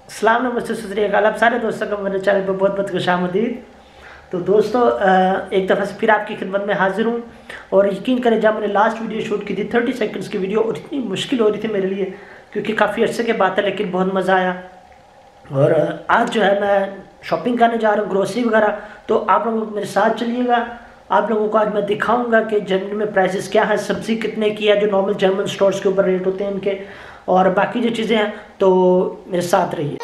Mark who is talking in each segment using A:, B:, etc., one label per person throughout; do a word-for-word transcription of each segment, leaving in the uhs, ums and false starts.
A: सलाम नमस्ते सत श्री अकाल। आप सारे दोस्तों का मेरे चैनल पर बहुत बहुत खुशामदीद। तो दोस्तों एक दफ़ा से फिर आपकी खिदमत में हाजिर हूँ और यकीन करें जब मैंने लास्ट वीडियो शूट की थी थर्टी सेकंड्स की वीडियो, और इतनी मुश्किल हो रही थी मेरे लिए क्योंकि काफ़ी अर्से के बात है, लेकिन बहुत मज़ा आया। और आज जो है मैं शॉपिंग करने जा रहा हूँ, ग्रोसरी वगैरह। तो आप लोग मेरे साथ चलिएगा। आप लोगों को आज मैं दिखाऊंगा कि जर्मनी में प्राइसेस क्या है, सब्ज़ी कितने की है जो नॉर्मल जर्मन स्टोर्स के ऊपर रेट होते हैं उनके, और बाकी जो चीज़ें हैं। तो मेरे साथ रहिए।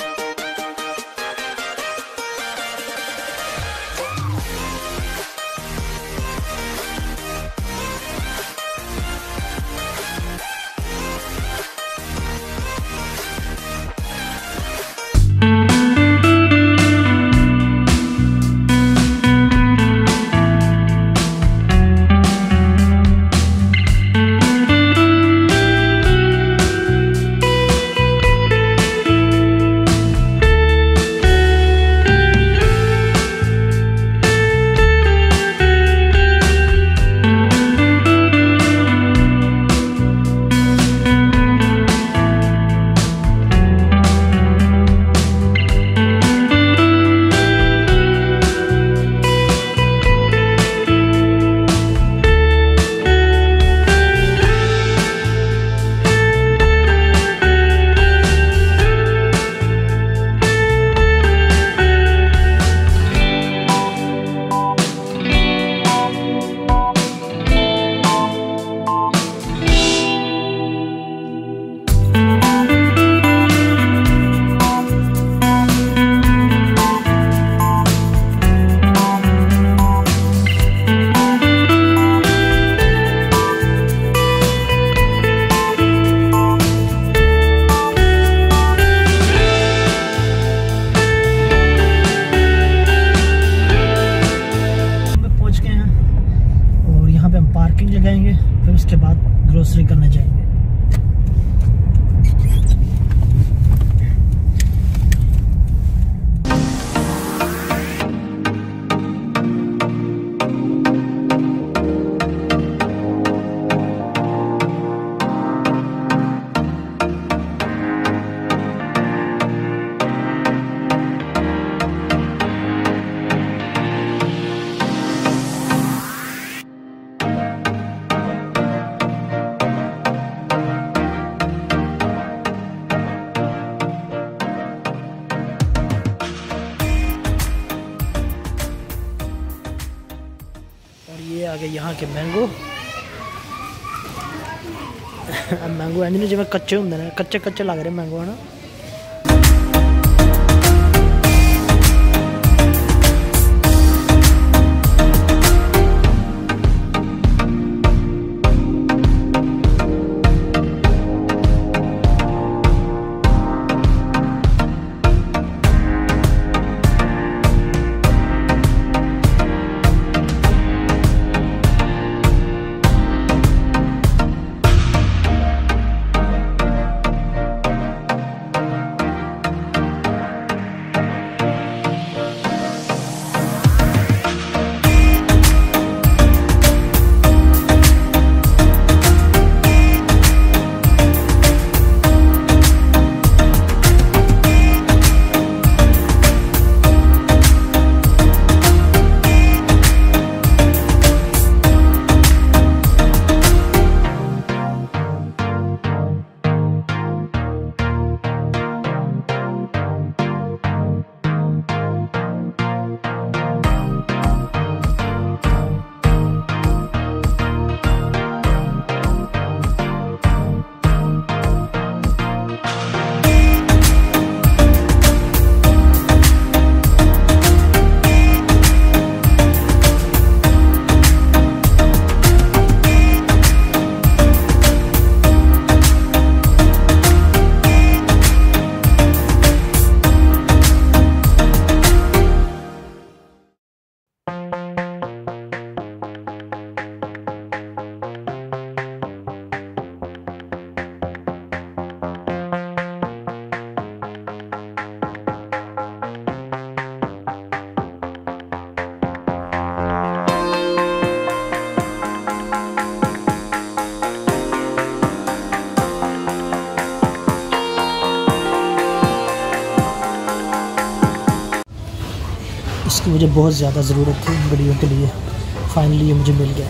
A: पार्किंग लगाएंगे, फिर उसके बाद ग्रोसरी करने जाएंगे। ये आ गए यहाँ के मैंगो। मैंगो इंज जिवें कच्चे होंगे ने, कच्चे कच्चे लग रहे मैंगो है ना। जिसकी मुझे बहुत ज़्यादा ज़रूरत थी घड़ियों के लिए। फाइनली ये मुझे मिल गया।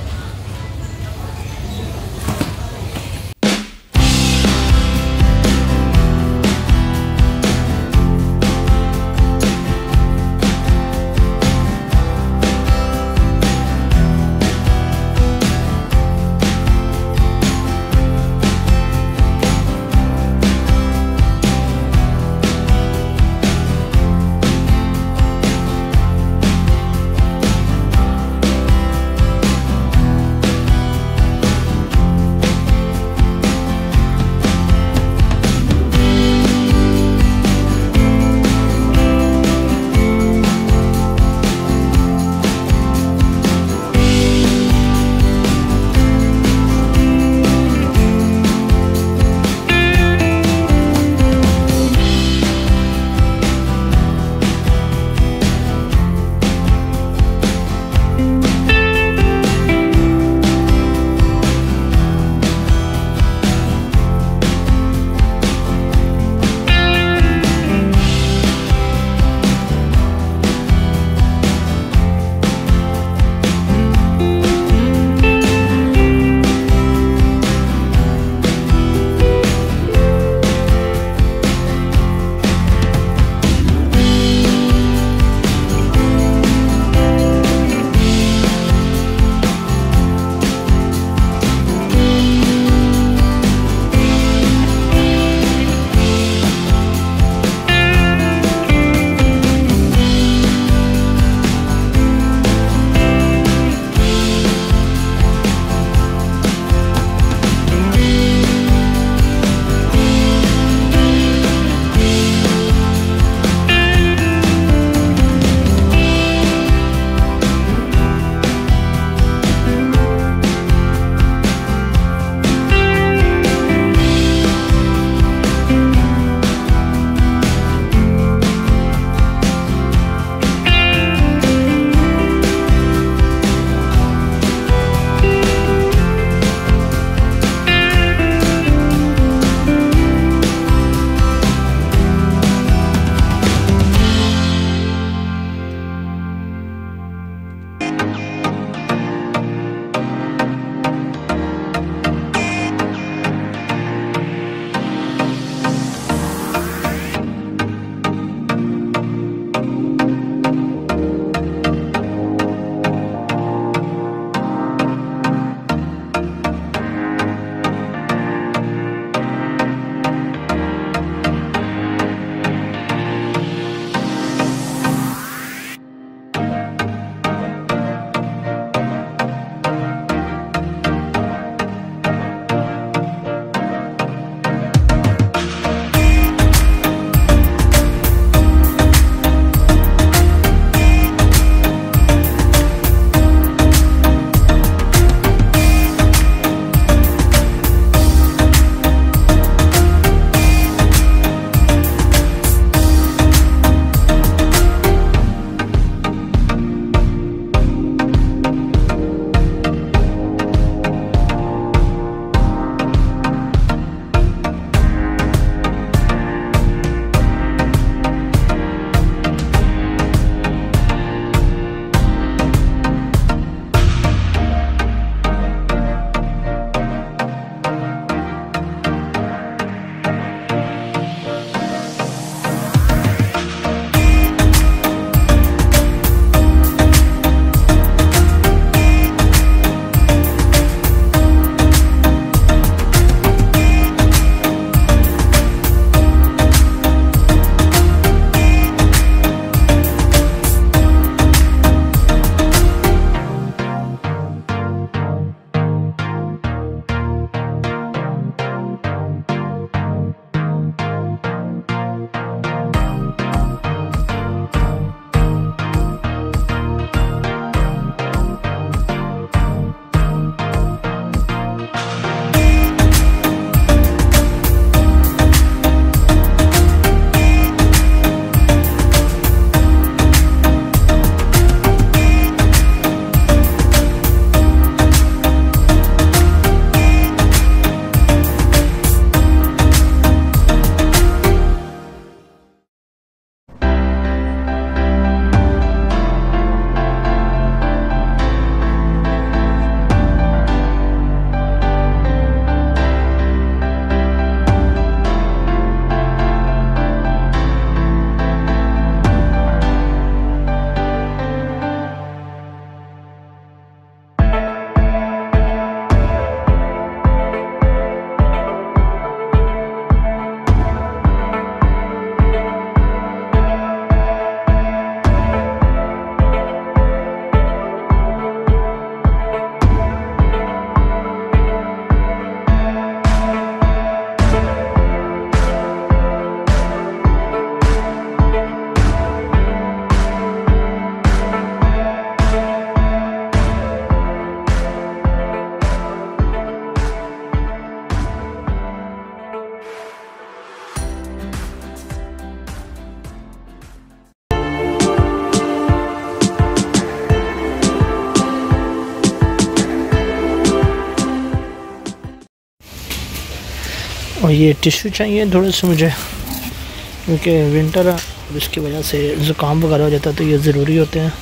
A: ये टिश्यू चाहिए थोड़े से मुझे, क्योंकि विंटर है और इसकी वजह से ज़ुकाम वगैरह हो जाता है, तो ये ज़रूरी होते हैं।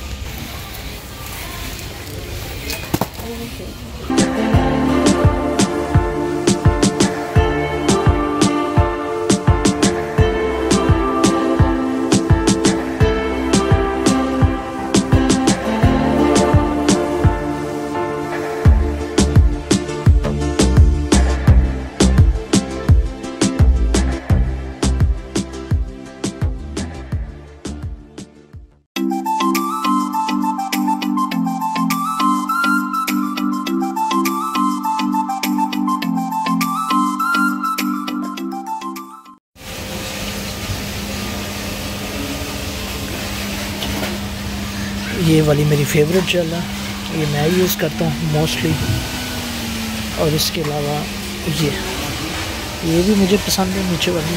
A: ये वाली मेरी फेवरेट जेल है, ये मैं यूज़ करता हूँ मोस्टली। और इसके अलावा ये ये भी मुझे पसंद है, नीचे वाली,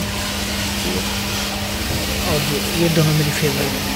A: और ये ये दोनों मेरी फेवरेट है।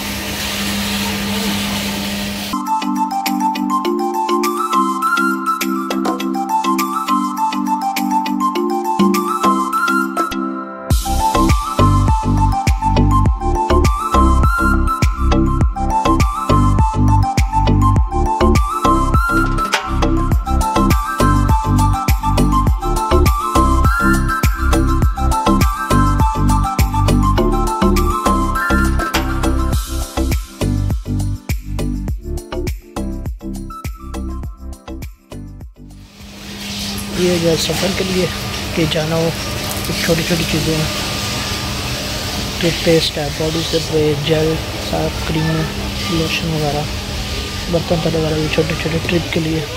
A: ये जो सफ़र के लिए कहीं जाना हो, कुछ छोटी छोटी चीज़ें हैं, टूथपेस्ट है, बॉडी स्प्रे, जेल, साफ क्रीम, लोशन वगैरह, बर्तन धोने वगैरह, ये छोटे छोटे ट्रिप के लिए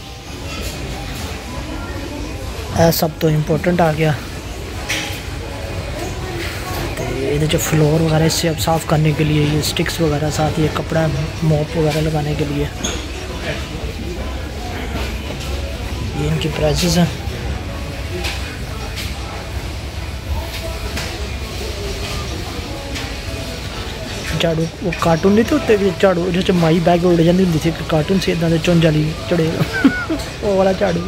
A: है। सब तो इम्पोर्टेंट आ गया। तो ये जो फ्लोर वगैरह इससे अब साफ़ करने के लिए ये स्टिक्स वगैरह, साथ ये कपड़ा मॉप वगैरह लगाने के लिए, ये इनकी प्राइसेस हैं। झाड़ू वो कार्टून नहीं थे उत्ते झाड़ू जो माई बैग उड़ जाती होंगी थी, कार्टून से इदा चुंझ वाली चढ़े वो वाला झाड़ू।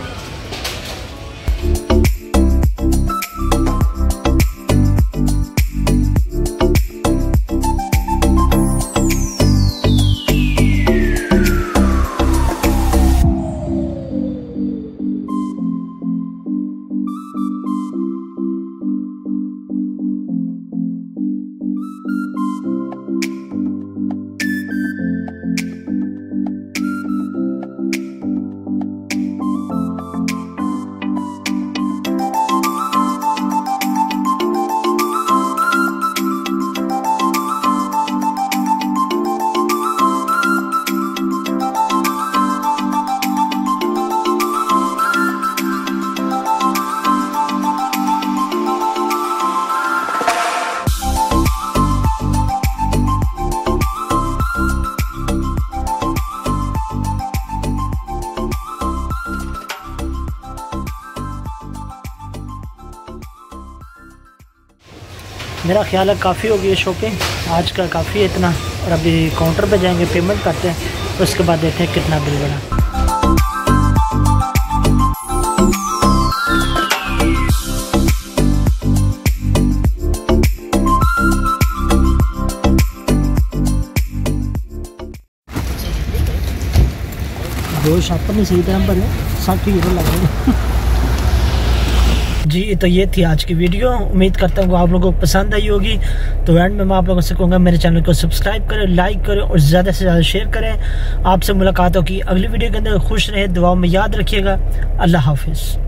A: मेरा ख्याल है काफ़ी हो गई है शॉपिंग आज का, काफ़ी है इतना। और अभी काउंटर पे जाएंगे, पेमेंट करते हैं, उसके बाद देखते हैं कितना बिल बना। दो शॉपर नहीं सही टाइम पर है, साठ यूरो लग गए। जी तो ये थी आज की वीडियो, उम्मीद करता हूँ आप लोगों को पसंद आई होगी। तो एंड में मैं आप लोगों से कहूँगा मेरे चैनल को सब्सक्राइब करें, लाइक करें और ज़्यादा से ज़्यादा शेयर करें। आपसे मुलाकात होगी अगली वीडियो के अंदर। खुश रहें, दुआओं में याद रखिएगा। अल्लाह हाफिज़।